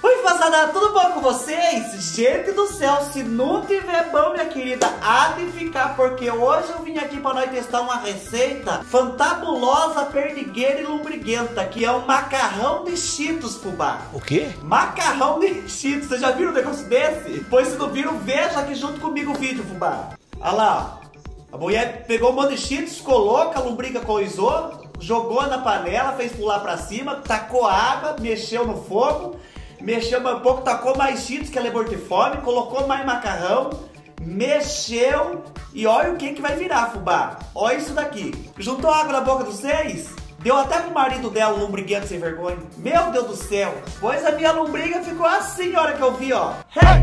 Oi, fazada, tudo bom com vocês? Gente do céu, se não tiver bom, minha querida, há de ficar, porque hoje eu vim aqui pra nós testar uma receita fantabulosa, perdigueira e lombriguenta, que é um macarrão de Cheetos, fubá. O quê? Macarrão de Cheetos, vocês já viram um negócio desse? Pois se não viram, veja aqui junto comigo o vídeo, fubá. Olha lá, ó. A mulher pegou um monte de Cheetos, colocou, a lombriga coisou, jogou na panela, fez pular pra cima, tacou água, mexeu no fogo, mexeu mais um pouco, tacou mais Cheetos, que ela é mortifome, colocou mais macarrão, mexeu e olha o que vai virar, fubá. Olha isso daqui. Juntou água na boca dos seis, deu até pro marido dela, um lombriguento sem vergonha. Meu Deus do céu. Pois a minha lombriga ficou assim a hora que eu vi, ó.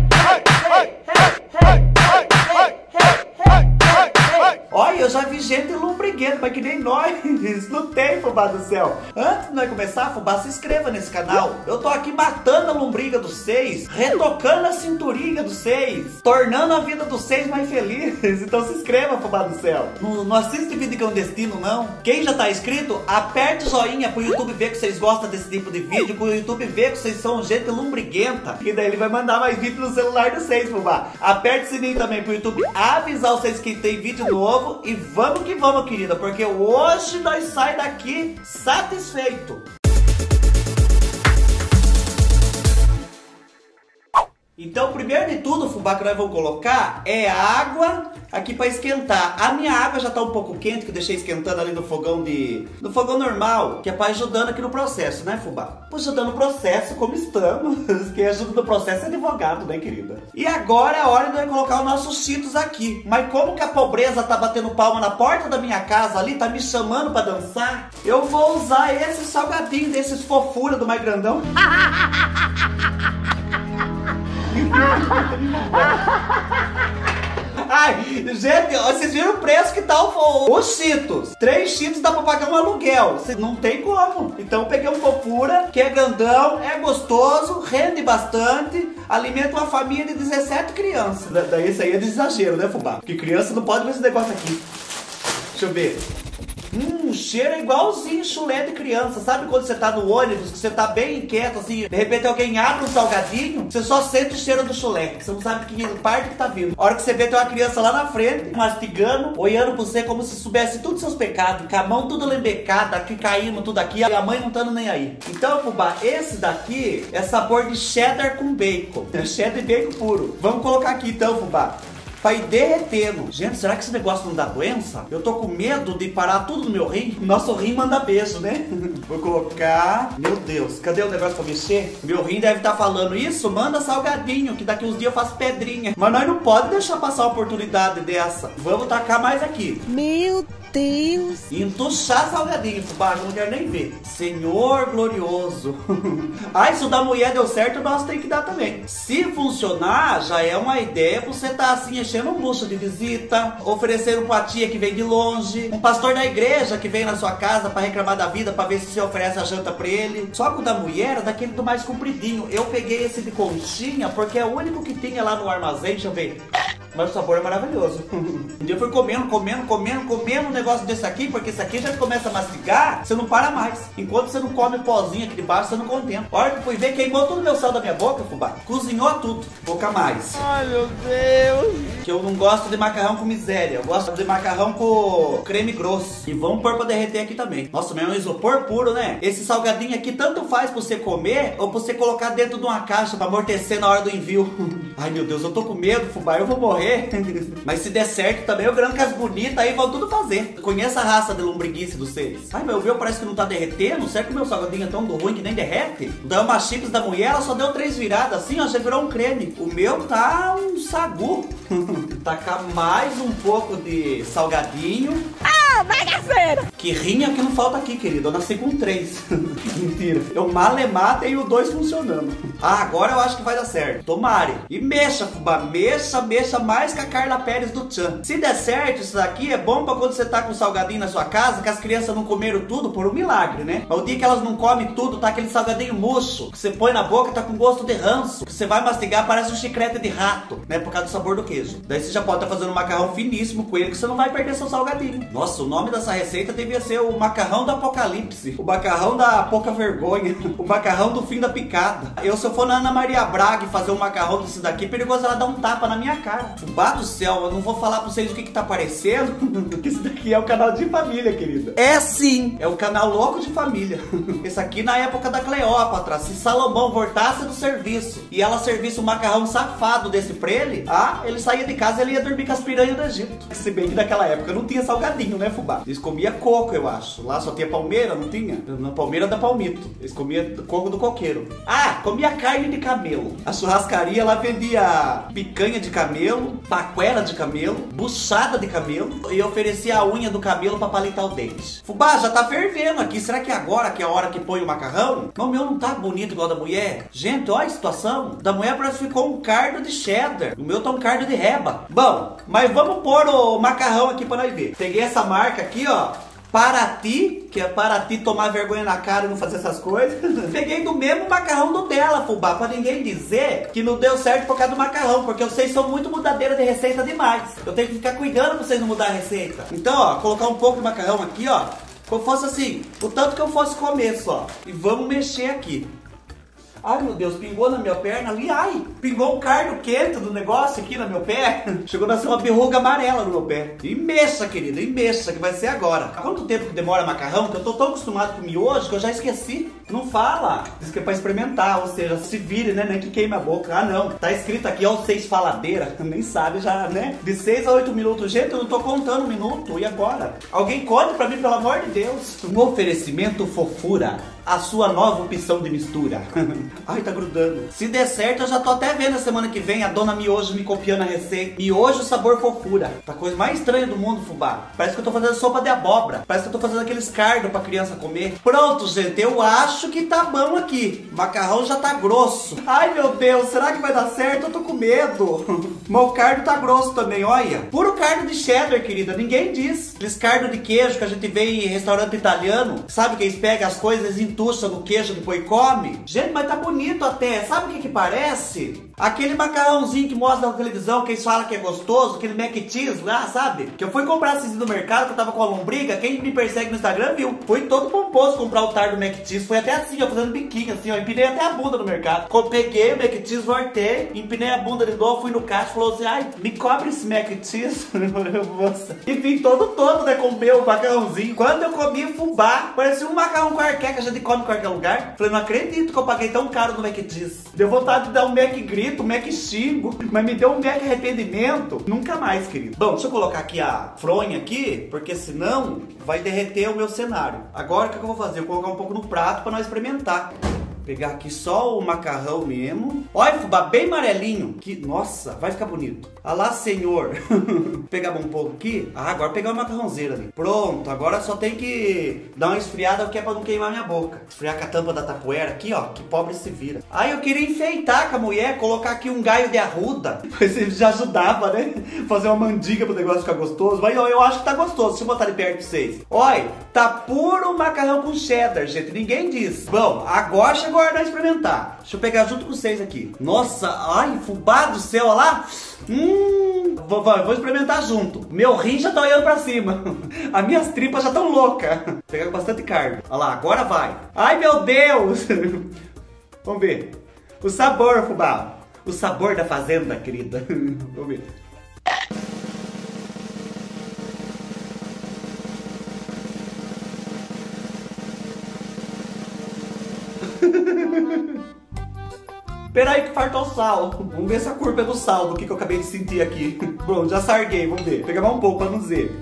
Olha, eu já vi gente lombriguenta, mas que nem nós. Não tem, fubá do céu. Antes de nós começar, fubá, se inscreva nesse canal. Eu tô aqui matando a lombriga dos seis, retocando a cinturinha dos seis, tornando a vida dos seis mais feliz. Então se inscreva, fubá do céu. Não assiste vídeo clandestino, não. Quem já tá inscrito, aperte o joinha pro YouTube ver que vocês gostam desse tipo de vídeo, pro YouTube ver que vocês são gente lombriguenta. E daí ele vai mandar mais vídeo no celular de vocês, fubá. Aperte o sininho também pro YouTube avisar vocês que tem vídeo novo. E vamos que vamos, querida, porque hoje nós sai daqui satisfeito. Então, primeiro de tudo, fubá, que nós vamos colocar é água aqui para esquentar. A minha água já tá um pouco quente, que eu deixei esquentando ali no fogão no fogão normal, que é para ajudando aqui no processo, né, fubá? Ajudando o processo como estamos. Quem ajuda no processo é advogado, né, querida? E agora é a hora de nós colocar os nossos Cheetos aqui. Mas como que a pobreza tá batendo palma na porta da minha casa ali, tá me chamando para dançar, eu vou usar esse salgadinho desses fofura do mais grandão. Ai, gente, vocês viram o preço que tá os Cheetos. 3 Cheetos dá pra pagar um aluguel. Não tem como. Então eu peguei um fofura, que é grandão, é gostoso, rende bastante, alimenta uma família de 17 crianças. Daí isso aí é de exagero, né, fubá? Porque criança não pode ver esse negócio aqui. Deixa eu ver. O cheiro é igualzinho chulé de criança. Sabe quando você tá no ônibus, que você tá bem inquieto, assim, de repente alguém abre um salgadinho, você só sente o cheiro do chulé, que você não sabe que parte que tá vindo. A hora que você vê, tem uma criança lá na frente, mastigando, olhando pra você como se soubesse todos os seus pecados, com a mão tudo lembecada, aqui caindo tudo aqui, e a mãe não estando nem aí. Então, fubá, esse daqui é sabor de cheddar com bacon. É cheddar e bacon puro. Vamos colocar aqui então, fubá, pra ir derretendo. Gente, será que esse negócio não dá doença? Eu tô com medo de parar tudo no meu rim. Nosso rim manda beijo, né? Vou colocar... Meu Deus, cadê o negócio pra mexer? Meu rim deve estar falando isso, manda salgadinho, que daqui uns dias eu faço pedrinha. Mas nós não podemos deixar passar uma oportunidade dessa. Vamos tacar mais aqui. Meu Deus! Entuchar salgadinho, fubá, eu não quero nem ver. Senhor glorioso. Ah, isso da mulher deu certo, nós tem que dar também. Se funcionar, já é uma ideia pra você tá assim, enchendo um bucho de visita, oferecendo pra tia que vem de longe, um pastor da igreja que vem na sua casa pra reclamar da vida, pra ver se você oferece a janta pra ele. Só que o da mulher é daquele do mais compridinho. Eu peguei esse de conchinha porque é o único que tinha lá no armazém, deixa eu ver. Mas o sabor é maravilhoso. Um dia eu fui comendo um negócio desse aqui, porque esse aqui já começa a mastigar, você não para mais. Enquanto você não come o pozinho aqui de baixo, você não contenta. A hora que eu fui ver, queimou todo o meu sal da minha boca, fubá. Cozinhou tudo. Pouca mais. Ai, meu Deus. Que eu não gosto de macarrão com miséria. Eu gosto de macarrão com creme grosso. E vamos pôr pra derreter aqui também. Nossa, mas é um isopor puro, né? Esse salgadinho aqui tanto faz pra você comer ou pra você colocar dentro de uma caixa pra amortecer na hora do envio. Ai, meu Deus, eu tô com medo, fubá. Eu vou morrer. Mas se der certo também, eu grando com as bonitas aí vão tudo fazer. Conheça a raça de lombriguice dos seres. Ai, meu, parece que não tá derretendo. Será que o meu salgadinho é tão ruim que nem derrete? O da uma chips da mulher, ela só deu 3 viradas assim, ó, já virou um creme. O meu tá um sagu. Tacar mais um pouco de salgadinho. Ah, bagaceira! Que rinha que não falta aqui, querido. Eu nasci com 3. Mentira. Eu malemar tenho 2 funcionando. Ah, agora eu acho que vai dar certo. Tomare. E mexa, fubá. Mexa mais que a Carla Pérez do Tchan. Se der certo, isso daqui é bom pra quando você tá com salgadinho na sua casa, que as crianças não comeram tudo, por um milagre, né? Mas o dia que elas não comem tudo, tá aquele salgadinho murcho, que você põe na boca, tá com gosto de ranço, que você vai mastigar, parece um chiclete de rato, né? Por causa do sabor do queijo. Daí você já pode estar fazendo um macarrão finíssimo com ele, que você não vai perder seu salgadinho. Nossa, o nome dessa receita tem devia ser o macarrão do apocalipse, o macarrão da pouca vergonha, o macarrão do fim da picada. Se eu for na Ana Maria Braga e fazer um macarrão desse daqui, perigoso ela dar um tapa na minha cara. Fubá do céu, eu não vou falar pra vocês o que tá parecendo, que esse daqui é o canal de família, querida. É sim, é o canal louco de família. Esse aqui na época da Cleópatra, se Salomão voltasse do serviço e ela servisse um macarrão safado desse pra ele, ele saía de casa e ele ia dormir com as piranhas do Egito. Se bem que naquela época não tinha salgadinho, né, fubá? Eles comiam coco, eu acho. Lá só tinha palmeira, não tinha? Na palmeira da palmito. Eles comiam coco do coqueiro. Comia carne de camelo. A churrascaria lá vendia picanha de camelo, paquera de camelo, buchada de camelo e oferecia a unha do camelo pra palitar o dente. Fubá, já tá fervendo aqui. Será que é agora que é a hora que põe o macarrão? O meu não tá bonito igual da mulher. Gente, olha a situação. Da mulher parece que ficou um cardo de cheddar. O meu tá um cardo de reba. Bom, mas vamos pôr o macarrão aqui pra nós ver. Peguei essa marca aqui, ó. Paraty, que é para ti tomar vergonha na cara e não fazer essas coisas. Peguei do mesmo macarrão do dela, fubá, pra ninguém dizer que não deu certo por causa do macarrão, porque vocês são muito mudadeira de receita demais. Eu tenho que ficar cuidando pra vocês não mudar a receita. Então, ó, colocar um pouco de macarrão aqui, ó, como fosse assim, o tanto que eu fosse comer só. E vamos mexer aqui. Ai, meu Deus, pingou na minha perna ali. Ai, pingou um cardo quente do negócio aqui no meu pé. Chegou a nascer uma berruga amarela no meu pé. E mexa, querida, e mexa, que vai ser agora. Há quanto tempo que demora macarrão? Que eu tô tão acostumado com miojo que eu já esqueci. Não fala. Diz que é pra experimentar, ou seja, se vire, né? Nem que queime a boca. Não. Tá escrito aqui, ó, 6 faladeira. Nem sabe já, né? De 6 a 8 minutos. Gente, eu não tô contando um minuto. E agora? Alguém conte pra mim, pelo amor de Deus. Um oferecimento fofura. A sua nova opção de mistura. Ai, tá grudando. Se der certo, eu já tô até vendo a semana que vem a dona Miojo me copiando a receita. Miojo sabor fofura. Tá a coisa mais estranha do mundo, fubá. Parece que eu tô fazendo sopa de abóbora. Parece que eu tô fazendo aqueles cardos pra criança comer. Pronto, gente, eu acho que tá bom aqui. O macarrão já tá grosso. Ai, meu Deus, será que vai dar certo? Eu tô com medo. Mas o cardo tá grosso também, olha. Puro cardo de cheddar, querida, ninguém diz. Aqueles cardo de queijo que a gente vê em restaurante italiano. Sabe que eles pegam as coisas e entuxa no queijo depois come? Gente, mas tá bonito até. Sabe o que parece? Aquele macarrãozinho que mostra na televisão, que eles falam que é gostoso, aquele mac cheese lá, sabe? Que eu fui comprar esses no mercado, que eu tava com a lombriga. Quem me persegue no Instagram viu. Fui todo pomposo comprar o tar do mac cheese. Foi até assim, ó, fazendo biquinho assim, ó. Empinei até a bunda no mercado. Peguei o mac cheese, voltei, empinei a bunda de novo, fui no caixa e falou assim: ai, me cobre esse mac cheese. Enfim, todo, né, com o meu macarrãozinho. Quando eu comi fubá, parecia um macarrão qualquer que a gente come em qualquer lugar. Falei, não acredito que eu paguei tão caro no mac cheese. Deu vontade de dar um mac grito, um mac xingo, mas me deu um mac arrependimento. Nunca mais, querido. Bom, deixa eu colocar aqui a fronha aqui, porque senão vai derreter o meu cenário. Agora o que eu vou fazer? Eu vou colocar um pouco no prato pra nós experimentar. Pegar aqui só o macarrão mesmo. Olha, fubá, bem amarelinho. Que, nossa, vai ficar bonito. Alá, senhor. Pegar um pouco aqui. Agora pegar o macarrãozeiro ali. Pronto, agora só tem que dar uma esfriada, que é pra não queimar minha boca. Esfriar com a tampa da tapoeira aqui, ó. Que pobre se vira. Eu queria enfeitar com a mulher, colocar aqui um gaio de arruda. Você já ajudava, né? Fazer uma mandiga pro negócio ficar gostoso. Mas eu acho que tá gostoso. Deixa eu botar de perto pra vocês. Olha, tá puro macarrão com cheddar, gente. Ninguém diz. Bom, agora chegou a experimentar. Deixa eu pegar junto com vocês aqui. Nossa, ai, fubá do céu, olha lá. Vou experimentar junto. Meu rim já tá olhando pra cima. As minhas tripas já estão loucas. Vou pegar com bastante carne. Olha lá, agora vai. Ai, meu Deus. Vamos ver. O sabor, fubá. O sabor da fazenda, querida. Vamos ver. Peraí que faltou sal. Vamos ver essa curva é do sal, do que eu acabei de sentir aqui. Pronto, já sarguei, vamos ver. Vou pegar mais um pouco pra não dizer.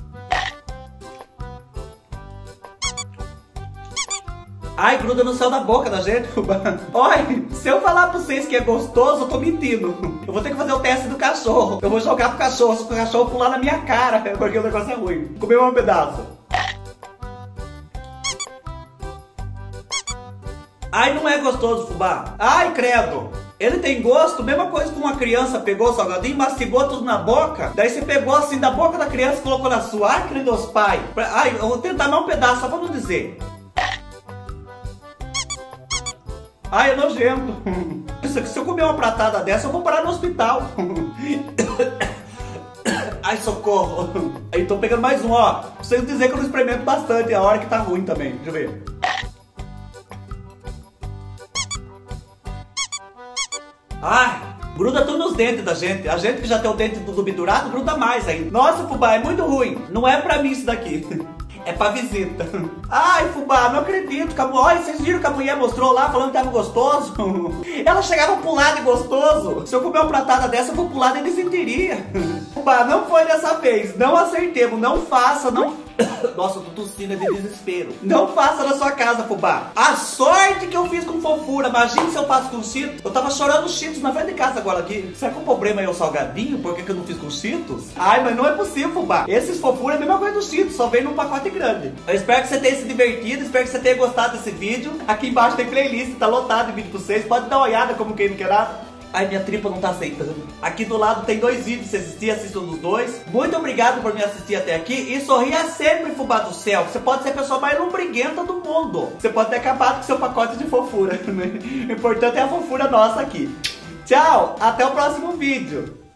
Ai, gruda no céu da boca da gente. Olha, se eu falar pra vocês que é gostoso, eu tô mentindo. Eu vou ter que fazer o teste do cachorro. Eu vou jogar pro cachorro, se o cachorro pular na minha cara, porque o negócio é ruim. Comer um pedaço. Ai, não é gostoso, fubá. Ai, credo. Ele tem gosto, mesma coisa que uma criança pegou o salgadinho, mastigou tudo na boca. Daí você pegou assim da boca da criança e colocou na sua. Ai, queridos pai. Ai, eu vou tentar mais um pedaço, só pra não dizer. Ai, é nojento. Se eu comer uma pratada dessa, eu vou parar no hospital. Ai, socorro. Aí, tô pegando mais um, ó. Preciso dizer que eu não experimento bastante, a hora que tá ruim também. Deixa eu ver. Ai, gruda tudo nos dentes da gente. A gente que já tem o dente tudo pendurado, gruda mais ainda. Nossa, fubá, é muito ruim. Não é pra mim isso daqui. É pra visita. Ai, fubá, não acredito. Olha, vocês viram que a mulher mostrou lá falando que tava gostoso? Ela chegava pro lado de gostoso. Se eu comer uma pratada dessa, eu vou pro lado e desinteria. Fubá, não foi dessa vez. Não acertemos. Não faça, não... Nossa, eu tô tossindo, é de desespero. Não faça na sua casa, fubá. A sorte que eu fiz com fofura. Imagina se eu faço com Cheetos. Eu tava chorando Cheetos na frente de casa agora aqui. Será que o problema é o salgadinho? Por que eu não fiz com Cheetos? Ai, mas não é possível, fubá. Esses fofura é a mesma coisa do Cheetos, só vem num pacote grande. Eu espero que você tenha se divertido, espero que você tenha gostado desse vídeo. Aqui embaixo tem playlist, tá lotado de vídeo pra vocês. Pode dar uma olhada como quem não quer nada. Ai, minha tripa não tá aceitando. Aqui do lado tem 2 vídeos, se assistir, assistam nos 2. Muito obrigado por me assistir até aqui. E sorria sempre, fubá do céu. Você pode ser a pessoa mais lombriguenta do mundo. Você pode ter acabado com seu pacote de fofura, né? O importante é a fofura nossa aqui. Tchau, até o próximo vídeo.